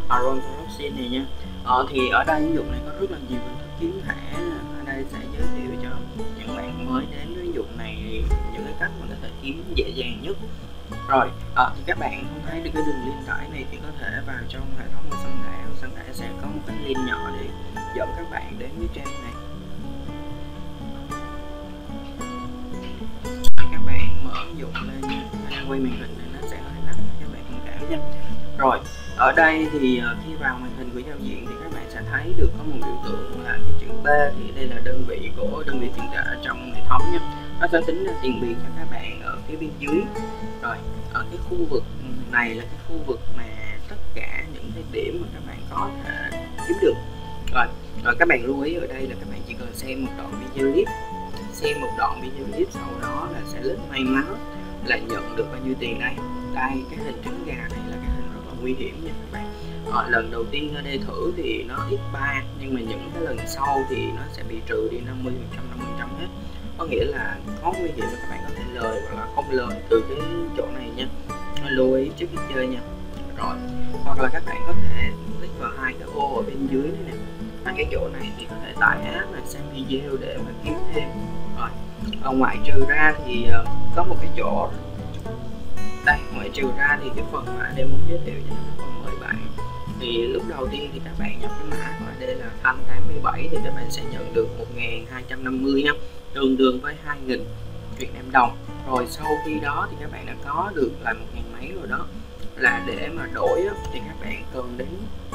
Aron Corruption này nha. Thì ở đây ứng dụng này có rất là nhiều hình thức kiếm thẻ. Ở đây sẽ giới thiệu cho những bạn mới đến với ứng dụng này những cái cách mà có thể kiếm dễ dàng nhất. Rồi, thì các bạn không thấy được cái đường link tải này thì có thể vào trong hệ thống của Sân Thẻ sẽ có một cái link nhỏ để dẫn các bạn đến với trang này. Các bạn mở ứng dụng lên nha, quay màn hình này nó sẽ hơi lắc, các bạn thông cảm nha. Rồi, ở đây thì khi vào màn hình của giao diện thì các bạn sẽ thấy được có một biểu tượng là cái chữ B, thì đây là đơn vị của đơn vị tiền tệ trong hệ thống nha. Nó sẽ tính ra tiền Việt cho các bạn ở phía bên dưới. Rồi, ở cái khu vực này là cái khu vực mà tất cả những cái điểm mà các bạn có thể kiếm được. Rồi các bạn lưu ý ở đây là các bạn chỉ cần xem một đoạn video clip, sau đó là sẽ lướt may mắn là nhận được bao nhiêu tiền đây. Đây, cái hình trứng gà này là cái hình rất là nguy hiểm nha các bạn. Lần đầu tiên ở đây thử thì nó x3, nhưng mà những cái lần sau thì nó sẽ bị trừ đi 50% hết. Có nghĩa là có nguy hiểm là các bạn có thể lời hoặc là không lời từ cái chỗ này nha. Lưu ý trước khi chơi nha. Rồi, hoặc là các bạn có thể click vào hai cái ô ở bên dưới này nè, hai cái chỗ này thì có thể tải app và xem video để mà kiếm thêm. Rồi, ngoại trừ ra thì có một cái chỗ đây, ngoại trừ ra thì cái phần mà đây muốn giới thiệu cho các phần mời bạn, thì lúc đầu tiên thì các bạn nhập cái mã của đây là Thanh 87 thì các bạn sẽ nhận được 1250 nha, tương đương với 2.000 Việt Nam đồng. Rồi sau khi đó thì các bạn đã có được là 1.000 mấy rồi đó, là để mà đổi đó, thì các bạn cần đến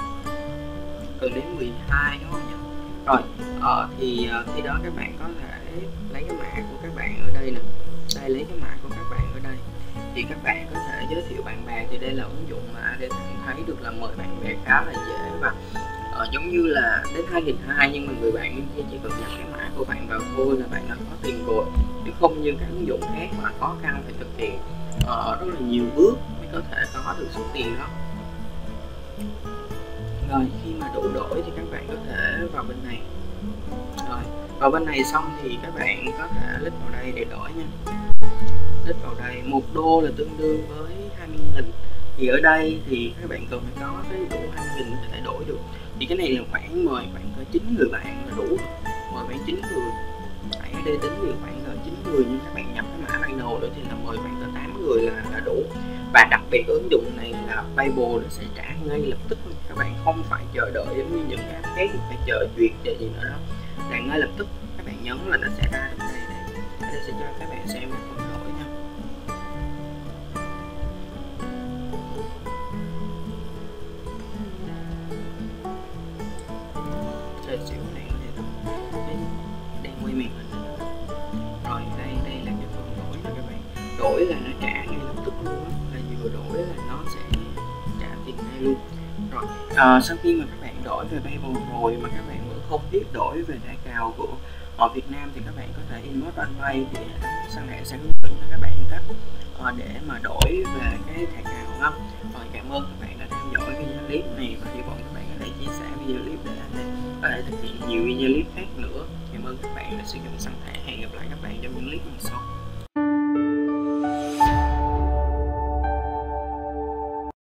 12 đúng không nhỉ? Rồi thì khi đó các bạn có thể lấy cái mã của các bạn ở đây nè, đây lấy cái mã của các bạn ở đây thì các bạn có thể giới thiệu bạn bè. Thì đây là ứng dụng mà để thấy được là mời bạn bè khá là dễ, và giống như là đến 2.200 nhưng mà người bạn bên kia chỉ cần nhập cái mã của bạn vào thôi là bạn đã có tiền rồi, chứ không như các ứng dụng khác mà khó khăn phải thực hiện rất là nhiều bước mới có thể có được số tiền đó. Rồi khi mà đủ đổi thì các bạn có thể vào bên này. Rồi vào bên này xong thì các bạn có thể click vào đây để đổi nha. Click vào đây, 1 đô là tương đương với 20.000. Thì ở đây thì các bạn cần phải có cái đủ 20.000 có thể đổi được. Thì cái này là khoảng mời khoảng cỡ 9 người bạn là đủ rồi. Mời khoảng 9 người. Ở đây tính được khoảng cỡ 9 người, nhưng các bạn nhập cái mã ban đầu nữa thì là mời khoảng cỡ 8 người là đủ. Và đặc biệt ứng dụng này là Paypal nó sẽ trả ngay lập tức, các bạn không phải chờ đợi giống như những cái app khác phải chờ duyệt chờ gì nữa đó, là ngay lập tức các bạn nhấn là nó sẽ ra được đây. Đây sẽ cho các bạn xem cái phần đổi nha. Đây xíu này đang quay màn hình. Rồi đây là cái phần đổi nè các bạn. Đổi là nó trả ngay lập tức luôn á, là vừa đổi là nó sẽ trả tiền ngay luôn. Rồi sau khi mà các bạn đổi về Paypal rồi mà các bạn vẫn không biết đổi về thẻ cào của Việt Nam thì các bạn có thể inbox Banpay, thì Sân Thẻ sẽ hướng dẫn cho các bạn cách để mà đổi về cái thẻ cào ha. Rồi cảm ơn các bạn đã theo dõi video clip này, và hy vọng các bạn có thể chia sẻ video clip để anh có thể thực hiện nhiều video clip khác nữa. Cảm ơn các bạn đã sử dụng Sân Thẻ. Hẹn gặp lại các bạn trong những clip lần sau.